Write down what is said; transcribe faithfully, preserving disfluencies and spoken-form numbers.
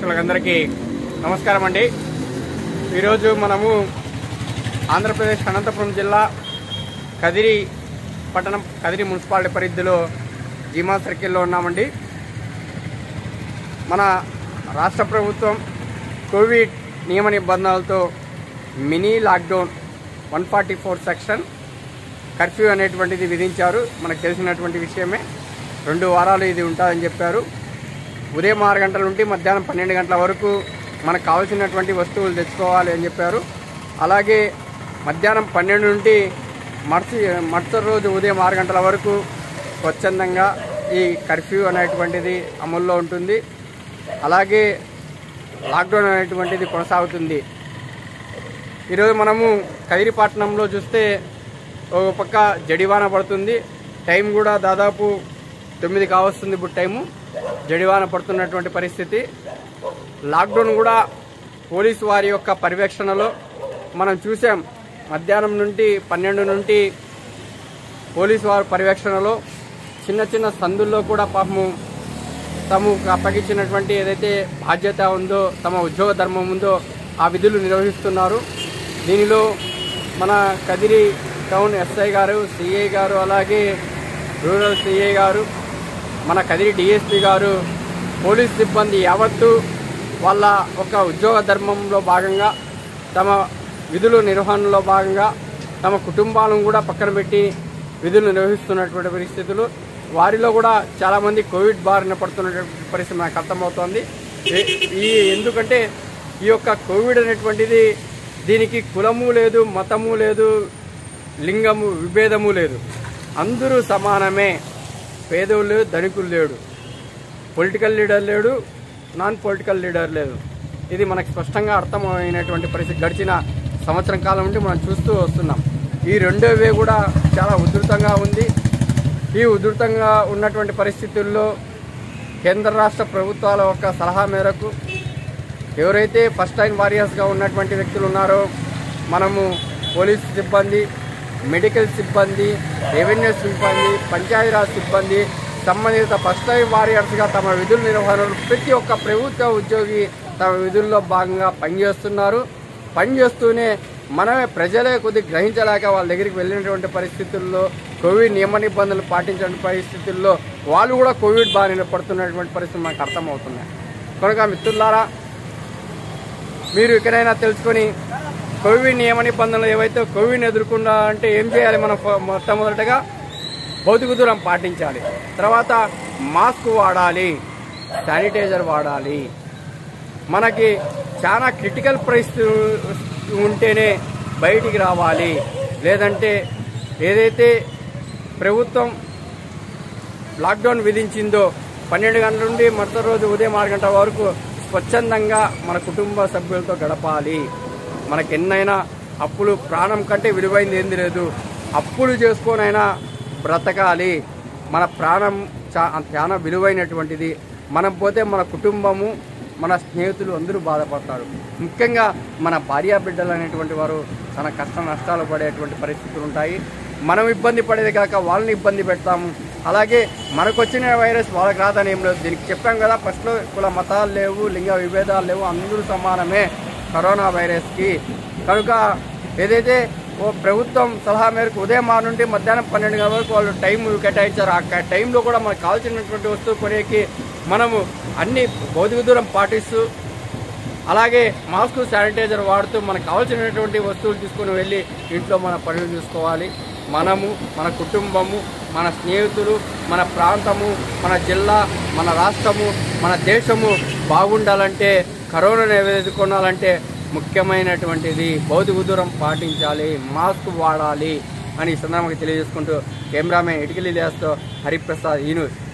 ప్రేక్షకులందరికీ నమస్కారం అండి। ఈరోజు మనము ఆంధ్రప్రదేశ్ అనంతపురం జిల్లా కదిరి పట్టణం కదిరి మున్సిపాలిటీ పరిధిలో జీమా సర్కిల్లో ఉన్నామండి। మన రాష్ట్ర ప్రభుత్వం కోవిడ్ నియమ నిబంధనలతో mini lockdown one forty four section curfew అనేటువంటిది విధించారు। మనకు తెలిసినటువంటి విషయమే। రెండు వారాలు ఇది ఉంటుందని చెప్పారు। ఉదయం ఆరు గంటల నుండి మధ్యాహ్నం పన్నెండు గంటల వరకు మనకు కావాల్సినటువంటి వస్తువులు తెచ్చుకోవాలి అని చెప్పారు। అలాగే మధ్యాహ్నం పన్నెండు నుండి మర్చి మరుసటి రోజు ఉదయం ఆరు గంటల వరకు స్వచ్ఛందంగా ఈ కర్ఫ్యూ అనేటువంటిది అమల్లో ఉంటుంది। అలాగే లాక్డౌన్ అనేటువంటిది కొనసాగుతుంది। ఈరోజు మనము కదిరి పట్టణంలో చూస్తే ఒక పక్క జడివాన పడుతుంది। టైం కూడా దాదాపు తొమ్మిది కావస్తుంది ఇప్పుడు టైము। జడివాన పడుతున్నటువంటి పరిస్థితి। లాక్డౌన్ కూడా పోలీసు వారి యొక్క పర్యవేక్షణలో మనం చూసాం। మధ్యాహ్నం నుండి పన్నెండు నుండి పోలీసు వారి పర్యవేక్షణలో చిన్న చిన్న సందుల్లో కూడా పాపము తమకు అప్పగించినటువంటి ఏదైతే బాధ్యత ఉందో, తమ ఉద్యోగ ధర్మం ఉందో ఆ విధులు నిర్వహిస్తున్నారు। దీనిలో మన కదిరి టౌన్ ఎస్ఐ గారు, సిఐ గారు, అలాగే రూరల్ సిఐ గారు, మన కదిరి డిఎస్పీ గారు, పోలీస్ సిబ్బంది యావత్తు వాళ్ళ ఒక ఉద్యోగ ధర్మంలో భాగంగా, తమ విధులు నిర్వహణలో భాగంగా తమ కుటుంబాలను కూడా పక్కన పెట్టి విధులు నిర్వహిస్తున్నటువంటి పరిస్థితులు। వారిలో కూడా చాలామంది కోవిడ్ బారిన పడుతున్నటువంటి పరిస్థితి నాకు అర్థమవుతోంది। ఈ ఎందుకంటే ఈ యొక్క కోవిడ్ అనేటువంటిది దీనికి కులము లేదు, మతము లేదు, లింగము విభేదము లేదు, అందరూ సమానమే। పేదలు లేడు, ధనికులు లేడు, పొలిటికల్ లీడర్ లేడు, నాన్ పొలిటికల్ లీడర్ లేదు। ఇది మనకు స్పష్టంగా అర్థమైనటువంటి పరిస్థితి గడిచిన సంవత్సరం కాలం నుండి మనం చూస్తూ వస్తున్నాం। ఈ రెండో వే కూడా చాలా ఉధృతంగా ఉంది। ఈ ఉధృతంగా ఉన్నటువంటి పరిస్థితుల్లో కేంద్ర రాష్ట్ర ప్రభుత్వాల యొక్క సలహా మేరకు ఎవరైతే ఫస్ట్ టైం వారియర్స్గా ఉన్నటువంటి వ్యక్తులు ఉన్నారో, మనము పోలీస్ సిబ్బంది, మెడికల్ సిబ్బంది, రెవెన్యూ సిబ్బంది, పంచాయతీరాజ్ సిబ్బంది, సంబంధిత ఫస్ట్ టైం వారియర్స్గా తమ విధుల నిర్వహణలో ప్రతి ఒక్క ప్రభుత్వ ఉద్యోగి తమ విధుల్లో భాగంగా పనిచేస్తున్నారు। పనిచేస్తూనే మనమే ప్రజలే కొద్ది గ్రహించలేక వాళ్ళ దగ్గరికి వెళ్ళినటువంటి పరిస్థితుల్లో, కోవిడ్ నియమ నిబంధనలు పాటించిన పరిస్థితుల్లో వాళ్ళు కూడా కోవిడ్ బారిన పడుతున్నటువంటి పరిస్థితులు మనకు అర్థమవుతున్నాయి। కనుక మిత్రులారా, మీరు ఎక్కడైనా తెలుసుకొని కోవిడ్ నియమ నిబంధనలు ఏవైతే కోవిడ్ని ఎదుర్కొంటే ఏం చేయాలి, మనం మొట్టమొదటిగా భౌతిక దూరం పాటించాలి, తర్వాత మాస్క్ వాడాలి, శానిటైజర్ వాడాలి। మనకి చాలా క్రిటికల్ పరిస్థితి ఉంటేనే బయటికి రావాలి, లేదంటే ఏదైతే ప్రభుత్వం లాక్డౌన్ విధించిందో పన్నెండు గంటల నుండి మరుసటి రోజు ఉదయం ఆరు గంటల వరకు స్వచ్ఛందంగా మన కుటుంబ సభ్యులతో గడపాలి। మనకి ఎన్నైనా అప్పులు, ప్రాణం కంటే విలువైంది ఏంది లేదు, అప్పులు చేసుకొనైనా బ్రతకాలి। మన ప్రాణం చా చాలా విలువైనటువంటిది। మనం పోతే మన కుటుంబము, మన స్నేహితులు అందరూ బాధపడతారు। ముఖ్యంగా మన భార్యా బిడ్డలు అనేటువంటి వారు చాలా కష్ట నష్టాలు పడేటువంటి పరిస్థితులు ఉంటాయి। మనం ఇబ్బంది పడేది కాక వాళ్ళని ఇబ్బంది పెడతాము। అలాగే మనకు వచ్చిన వైరస్ వాళ్ళకి రాదని ఏం లేదు। దీనికి చెప్పాం కదా ఫస్ట్లో, కుల మతాలు లేవు, లింగ విభేదాలు లేవు, అందరూ సమానమే కరోనా వైరస్కి। కనుక ఏదైతే ఓ ప్రభుత్వం సలహా మేరకు ఉదయం ఆరు నుండి మధ్యాహ్నం పన్నెండు గంటల వరకు వాళ్ళు టైం కేటాయించారు। ఆ టైంలో కూడా మనకు కావాల్సినటువంటి వస్తువు కొనేకి మనము అన్ని భౌతిక దూరం పాటిస్తూ, అలాగే మాస్క్, శానిటైజర్ వాడుతూ మనకు కావాల్సినటువంటి వస్తువులు తీసుకుని వెళ్ళి ఇంట్లో మన పనులు చూసుకోవాలి। మనము, మన కుటుంబము, మన స్నేహితులు, మన ప్రాంతము, మన జిల్లా, మన రాష్ట్రము, మన దేశము బాగుండాలంటే, కరోనాను ఎదుర్కొనాలంటే ముఖ్యమైనటువంటిది భౌతిక దూరం పాటించాలి, మాస్క్ వాడాలి అని ఈ సందర్భంగా తెలియజేసుకుంటూ కెమెరామెన్ ఇటుకలి లేస్తో హరిప్రసాద్ ఈ న్యూస్।